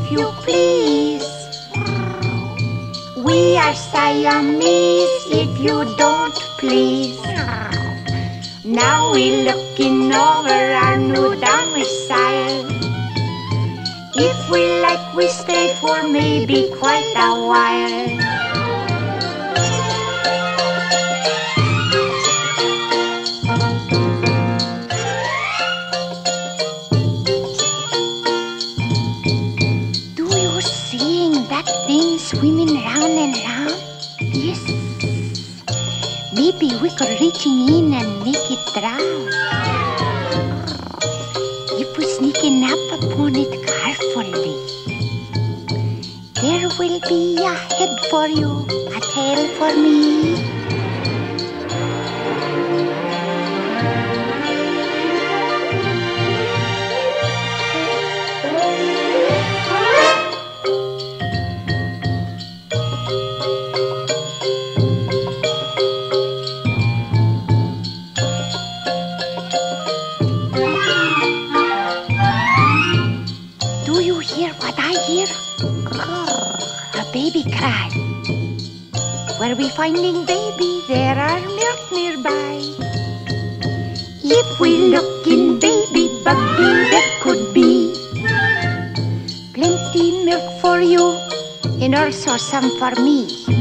if you please. We are Siamese, if you don't please. Now we're looking over our new domicile. If we like, we stay for maybe quite a while. Swimming round and round? Yes. Maybe we could reaching in and make it drown. If we sneaking up upon it carefully, there will be a head for you, a tail for me. Cry. Where we finding baby, there are milk nearby. If we look in baby buggy, there could be plenty milk for you and also some for me.